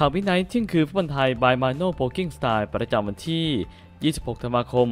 ข่าววินัยเที่ยงคืนฟุตบอลไทย by Mano Poking Style ประจำวันที่ 26 ธันวาคม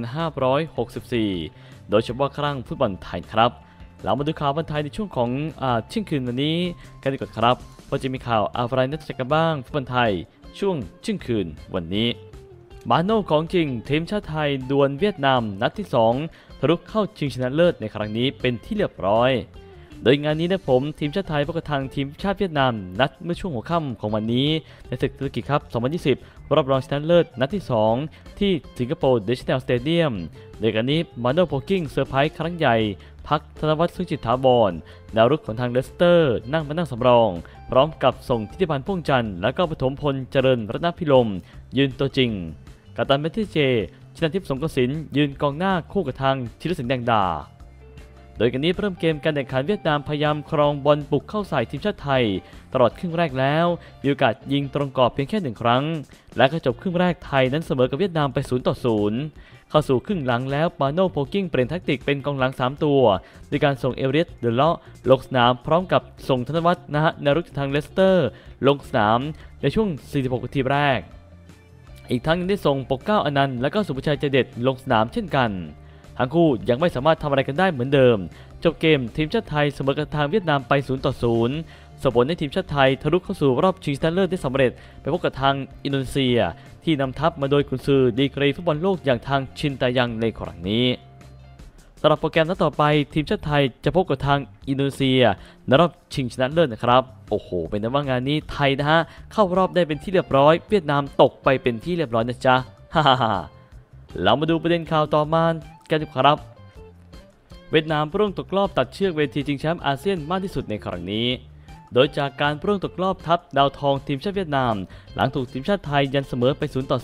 2564 โดยเฉพาะครั้งฟุตบอลไทยครับเรามาดูข่าวฟุตบอลไทยในช่วงของเที่ยงคืนวันนี้กันดีกว่าครับเพราะจะมีข่าวอะไรน่าจะกันบ้างฟุตบอลไทยช่วงเที่ยงคืนวันนี้มาโน่ของจริงทีมชาติไทยดวลเวียดนามนัดที่ 2ทะลุเข้าชิงชนะเลิศในครั้งนี้เป็นที่เรียบร้อยโดยงานนี้นะผมทีมชาติไทยพบกับทางทีมชาติเวียดนามนัดเมื่อช่วงหัวค่ำของวันนี้ในศึกธุรกิจครับ 2020 รอบรองชนะเลิศนัดที่ 2 ที่สิงคโปร์เดชแนลสเตเดียมโดยการนี้มาโน่โพกิ้งเซอร์ไพรส์ครั้งใหญ่พักธนวัฒน์สุจิตถาวรดาวรุ่งของทางเลสเตอร์นั่งสำรองพร้อมกับส่งทิติพันธ์พ่วงจันทร์และก็ปฐมพลเจริญรัตนพิรมยืนตัวจริงกัปตันเมทิเจชนะทิพย์สงกสินยืนกองหน้าคู่กับทางธีรศิลป์แดงดาโดยกันนี้เริ่มเกมการแข่งขันเวียดนามพยายามครองบอลบุกเข้าใส่ทีมชาติไทยตลอดครึ่งแรกแล้วมีโอกาสยิงตรงกรอบเพียงแค่1 ครั้งและก็จบครึ่งแรกไทยนั้นเสมอกับเวียดนามไป0-0เข้าสู่ครึ่งหลังแล้วมาโน่โพกิ้งเปลี่ยนแทคติกเป็นกองหลัง3ตัวโดยการส่งเอเรียสเดเลาะลงสนามพร้อมกับส่งธนวัฒน์ในรุกทางเลสเตอร์ลงสนามในช่วง46 นาทีแรกอีกทั้งยังได้ส่งปกเกล้าอนันต์และก็สุภชัยใจเด็ดลงสนามเช่นกันทั้งคู่ยังไม่สามารถทำอะไรกันได้เหมือนเดิมจบเกมทีมชาติไทยเสมอกับทางเวียดนามไป0-0ส่งผลให้ทีมชาติไทยทะลุเข้าสู่รอบชิงชนะเลิศได้สำเร็จไปพบกับทางอินโดนีเซียที่นำทัพมาโดยกุนซือดีกรีฟุตบอลโลกอย่างทางชินตายังในครั้งนี้สำหรับโปรแกรมนัดต่อไปทีมชาติไทยจะพบกับทางอินโดนีเซียในรอบชิงชนะเลิศนะครับโอ้โหเป็นว่างานนี้ไทยเข้ารอบได้เป็นที่เรียบร้อยเวียดนามตกไปเป็นที่เรียบร้อยนะจ๊ะฮ่าเรามาดูประเด็นข่าวต่อมากันดีกว่าครับเวียดนามร่วงตกรอบตัดเชือกเวทีชิงแชมป์อาเซียนมากที่สุดในครั้งนี้โดยจากการร่วงตกรอบทับดาวทองทีมชาติเวียดนามหลังถูกทีมชาติไทยยันเสมอไป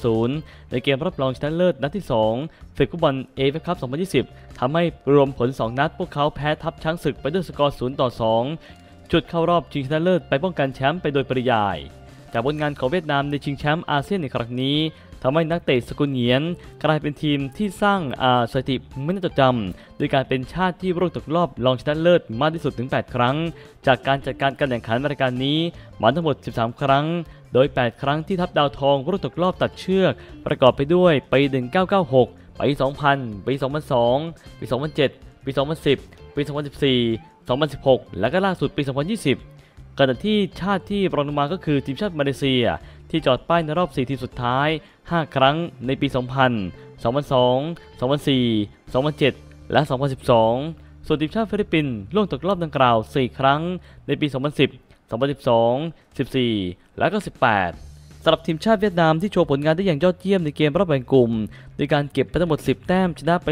0-0ในเกมรับรองชนะเลิศนัดที่2ศึกฟุตบอลเอฟเอฟคัพ 2020 ทำให้รวมผล2 นัดพวกเขาแพ้ทัพช้างศึกไปด้วยสกอร์0-2จุดเข้ารอบชิงชนะเลิศไปป้องกันแชมป์ไปโดยปริยายจากผลงานของเวียดนามในชิงแชมป์อาเซียนในครั้งนี้ทำให้นักเตะสกุลเหงียนกลายเป็นทีมที่สร้างสถิติไม่น่าจดจำโดยการเป็นชาติที่ร่วงตกรอบรองชนะเลิศมากที่สุดถึง8 ครั้งจากการจัดการแข่งขันรายการนี้มาทั้งหมด13 ครั้งโดย8 ครั้งที่ทัพดาวทองร่วงตกรอบตัดเชือกประกอบไปด้วยปี1996ปี2000ปี2002ปี2007ปี2010ปี2014 2016และก็ล่าสุดปี2020ขณะที่ชาติที่รองลงมาก็คือทีมชาติมาเลเซียที่จอดป้ายในรอบ4 ทีมสุดท้าย5 ครั้งในปี 2000 2002 2004 2007 และ 2012 ส่วนทีมชาติฟิลิปปินส์ล่วงตกรอบดังกล่าว4 ครั้งในปี 2010 2012 14 และก็ 18สำหรับทีมชาติเวียดนามที่โชว์ผลงานได้อย่างยอดเยี่ยมในเกมรอบแบ่งกลุ่มโดยการเก็บไปทั้งหมด10 แต้มชนะไป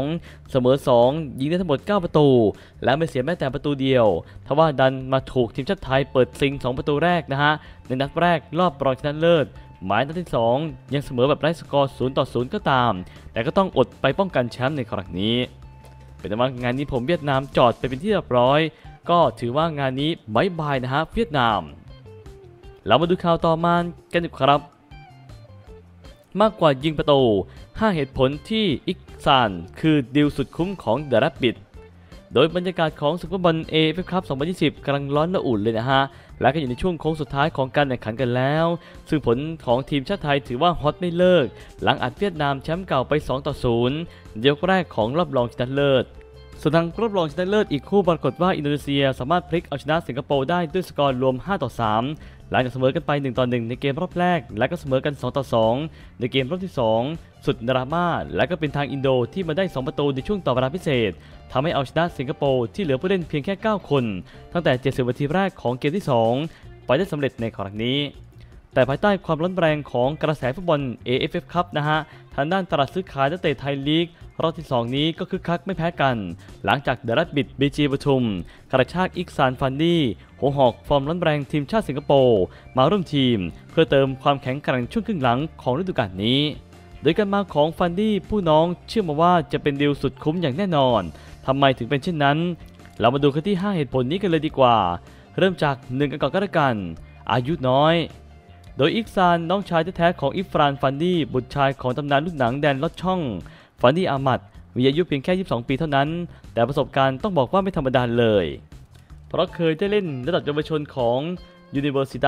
2เสมอ2ยิงได้ทั้งหมด9 ประตูและไม่เสียแม้แต่ประตูเดียวทว่าดันมาถูกทีมชาติไทยเปิดซิง2 ประตูแรกในนัดแรกรอบรองชนะเลิศหมายนัดที่2ยังเสมอแบบไร้สกอร์0-0ก็ตามแต่ก็ต้องอดไปป้องกันแชมป์ในครั้งนี้เป็นว่างานนี้ผมเวียดนามจอดไปเป็นที่เรียบร้อยก็ถือว่างานนี้บ๊ายบายเวียดนามเรามาดูข่าวต่อมากันดีกว่าครับมากกว่ายิงประตู5 เหตุผลที่อิกซานคือดีลสุดคุ้มของเดอะแรบบิทโดยบรรยากาศของศึกฟุตบอลเอฟเอฟคัพ 2020 กำลังร้อนระอุเลยและก็อยู่ในช่วงโค้งสุดท้ายของการแข่งขันกันแล้วซึ่งผลของทีมชาติไทยถือว่าฮอตไม่เลิกหลังอัดเวียดนามแชมป์เก่าไป2-0ยกแรกของรอบรองชนะเลิศส่วนทางรอบรองชนะเลิศอีกคู่ปรากฏว่าอินโดนีเซียสามารถพลิกเอาชนะสิงคโปร์ได้ด้วยสกอร์รวม5-3หลังจากเสมอกันไป1-1ในเกมรอบแรกและก็เสมอกัน2-2ในเกมรอบที่2สุดดราม่าและก็เป็นทางอินโดที่มาได้2 ประตูในช่วงต่อเวลาพิเศษทำให้เอาชนะสิงคโปร์ที่เหลือผู้เล่นเพียงแค่9 คนตั้งแต่70 นาทีแรกของเกมที่2ไปได้สำเร็จในครั้งนี้แต่ภายใต้ความร้อนแรงของกระแสฟุตบอล AFF คัพทางด้านตลาดซื้อขายนักเตะไทยลีกรอบที่2นี้ก็คึกคักไม่แพ้กันหลังจากเดอะแรบบิทบีจีปทุมกระชากอิกซานฟันดี้หัวหอกฟอร์มร้อนแรงทีมชาติสิงคโปร์มาร่วมทีมเพื่อเติมความแข็งแกร่งช่วงครึ่งหลังของฤดูกาลนี้โดยการมาของฟันดี้ผู้น้องเชื่อมาว่าจะเป็นดีลสุดคุ้มอย่างแน่นอนทำไมถึงเป็นเช่นนั้นเรามาดูกันที่5 เหตุผลนี้กันเลยดีกว่าเริ่มจาก1กันก่อนก็แล้วกันอายุน้อยโดยอิกซานน้องชายแท้ๆของอิฟรานฟันดี้บุตรชายของตำนานลูกหนังแดนลอดช่องฟันดี้อามัดมีอายุเพียงแค่22 ปีเท่านั้นแต่ประสบการณ์ต้องบอกว่าไม่ธรรมดาเลยเพราะเคยได้เล่นระดับเยาวชนของ Universidad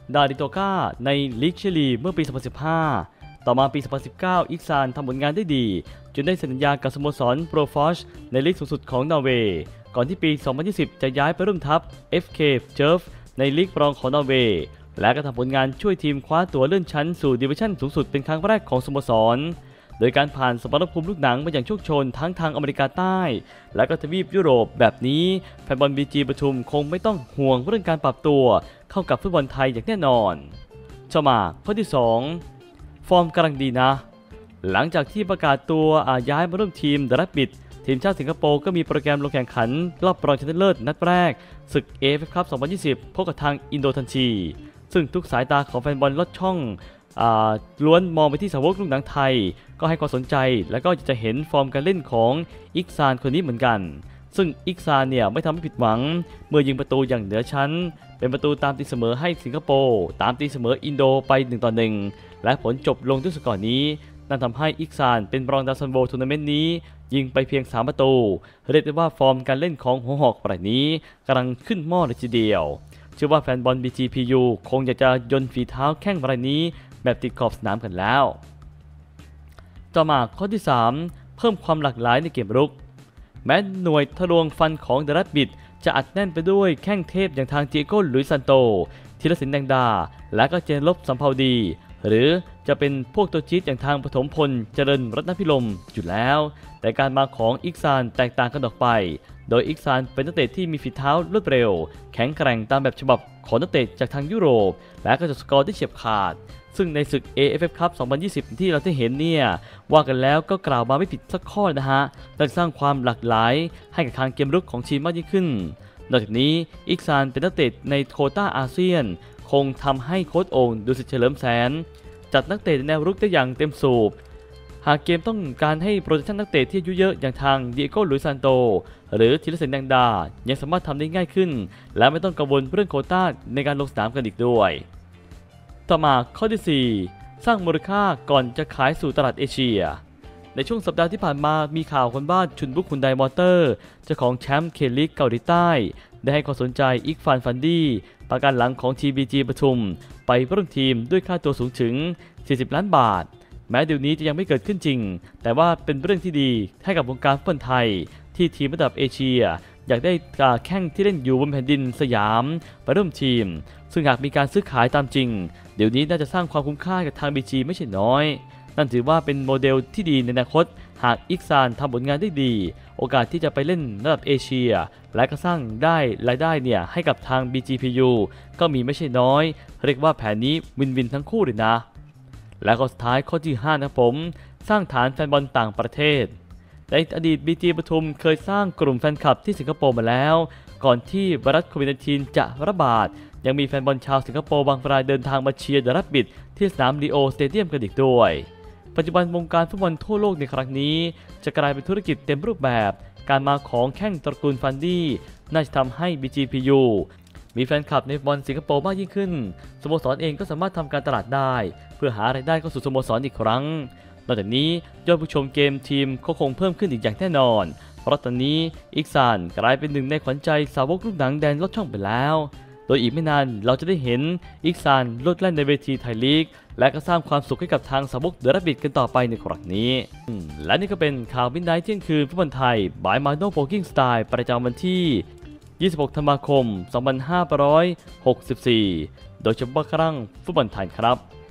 ดาริโตกาในลีกเชลีเมื่อปี 2015 ต่อมาปี 2019 อิกซานทำผลงานได้ดีจนได้สัญญากับสโมสรโปรฟอชในลีกสูงสุดของนอร์เวย์ก่อนที่ปี 2020 จะย้ายไปร่วมทัพ FK Jerv ในลีกรองของนอร์เวย์และก็ทำผลงานช่วยทีมคว้าตั๋วเลื่อนชั้นสู่ดิวิชั่นสูงสุดเป็นครั้งแรกของสโมสรโดยการผ่านสมรภูมิลูกหนังมาอย่างโชคโชนทั้งทางอเมริกาใต้และก็ทวีปยุโรปแบบนี้แฟนบอลบีจีปทุมคงไม่ต้องห่วงเรื่องการปรับตัวเข้ากับฟุตบอลไทยอย่างแน่นอนต่อมาข้อที่ 2 ฟอร์มกำลังดีนะหลังจากที่ประกาศตัวย้ายมาร่วมทีมเดอะแรบบิททีมชาติสิงคโปร์ก็มีโปรแกรมลงแข่งขันรอบรองชนะเลิศนัดแรกศึก AFF Cup 2020 พบกับทางอินโดทันทีซึ่งทุกสายตาของแฟนบอลลอดช่องล้วนมองไปที่สาวกลูกหนังไทยก็ให้ความสนใจและก็จะเห็นฟอร์มการเล่นของอิกซานคนนี้เหมือนกันซึ่งอิกซานเนี่ยไม่ทำให้ผิดหวังเมื่อยิงประตูอย่างเหนือชั้นเป็นประตูตามตีเสมอให้สิงคโปร์ตามตีเสมออินโดไป1-1และผลจบลงด้วยสกอร์นี้นั่นทำให้อิกซานเป็นรองดาวซันโบทัวร์นาเมนต์นี้ยิงไปเพียง3ประตูเรียกได้ว่าฟอร์มการเล่นของหัวหอกรายนี้กำลังขึ้นหม้อเลยทีเดียวเชื่อว่าแฟนบอล BGPU คงอยากจะยนต์ฝีเท้าแข้งรายนี้แบบติดขอบสนามกันแล้วต่อมาข้อที่ 3 เพิ่มความหลากหลายในเกมรุกแม้หน่วยทะลวงฟันของเดอะแรบบิทจะอัดแน่นไปด้วยแข้งเทพอย่างทางเตียโก้ หลุยส์ซันโตธีรศิลป์แดงดาและก็เจนลบสัมภาวดีหรือจะเป็นพวกตัวจี๊ดอย่างทางปฐมพลเจริญรัตนพิรมอยู่แล้วแต่การมาของอิกซานแตกต่างกันออกไปโดยอิกซานเป็นนักเตะที่มีฝีเท้ารวดเร็วแข็งแกร่งตามแบบฉบับของนักเตะจากทางยุโรปและก็จะสกอร์ได้เฉียบขาดซึ่งในศึก AFF Cup 2020 ที่เราได้เห็นเนี่ยว่ากันแล้วก็กล่าวมาไม่ผิดสักข้อนะฮะได้สร้างความหลากหลายให้กับทางเกมรุกของทีมมากยิ่งขึ้นนอกจากนี้อิกซานเป็นนักเตะในโควต้าอาเซียนคงทำให้โค้ชโอ่งดุสิตเฉลิมแสนจัดนักเตะแนวรุกได้อย่างเต็มสูบหากเกมต้องการให้โปรเจคชั่นนักเตะที่อายุเยอะอย่างทางเดียโก้ หลุยส์ซันโตหรือธีรศิลป์แดงดายังสามารถทำได้ง่ายขึ้นและไม่ต้องกังวลเรื่องโควต้าในการลงสนามกันอีกด้วยต่อมาข้อที่ 4 สร้างมูลค่าก่อนจะขายสู่ตลาดเอเชียในช่วงสัปดาห์ที่ผ่านมามีข่าวคนบ้านชุนบุกฮุนไดมอเตอร์เจ้าของแชมป์เคลีกเกาหลีใต้ได้ให้ความสนใจอิกฟานฟันดี้ประกันหลังของ TBG ปทุมไปร่วมทีมด้วยค่าตัวสูงถึง40 ล้านบาทแม้เดี๋ยวนี้จะยังไม่เกิดขึ้นจริงแต่ว่าเป็นเรื่องที่ดีให้กับวงการฟุตบอลไทยที่ทีมระดับเอเชียอยากได้แข้งที่เล่นอยู่บนแผ่นดินสยามไปร่วมทีมซึ่งหากมีการซื้อขายตามจริงเดี๋ยวนี้น่าจะสร้างความคุ้มค่ากับทาง BG ไม่ใช่น้อยนั่นถือว่าเป็นโมเดลที่ดีในอนาคตหากอิกซานทำผลงานได้ดีโอกาสที่จะไปเล่นระดับเอเชียและก็สร้างได้รายได้เนี่ยให้กับทาง BGPU ก็มีไม่ใช่น้อยเรียกว่าแผนนี้วินทั้งคู่เลยนะและข้อสุดท้ายข้อที่ 5 นะผมสร้างฐานแฟนบอลต่างประเทศในอดีต BG ปทุมเคยสร้างกลุ่มแฟนคลับที่สิงคโปร์มาแล้วก่อนที่ไวรัสโควิด -19 จะระบาดยังมีแฟนบอลชาวสิงคโปร์บางรายเดินทางมาเชียร์เดอะแรบบิทที่สนามลีโอสเตเดียมกันอีกด้วยปัจจุบันวงการฟุตบอลทั่วโลกในครั้งนี้จะกลายเป็นธุรกิจเต็มรูปแบบการมาของแข้งตระกูลฟันดี้น่าจะทำให้ BGPU มีแฟนคลับในบอลสิงคโปร์มากยิ่งขึ้นสโมสรเองก็สามารถทำการตลาดได้เพื่อหารายได้เข้าสู่สโมสรอีกครั้งนอกจากนี้ยอดผู้ชมเกมทีมก็คงเพิ่มขึ้นอีกอย่างแน่นอนเพราะตอนนี้อิกซานกลายเป็นหนึ่งในขวัญใจสาวกลูกหนังแดนลอดช่องไปแล้วโดยอีกไม่นานเราจะได้เห็นอิกซานโลดแล่นในเวทีไทยลีกและก็สร้างความสุขให้กับทางสาวกเดอะแรบบิทกันต่อไปในครั้งนี้และนี่ก็เป็นข่าวมิดไนท์เที่ยงคืนฟุตบอลไทยบายมาโนโพกิ้งสไตล์ประจำวันที่26 ธันวาคม 2564 โดยเฉพาะครั้งฟุตบอลไทยครับ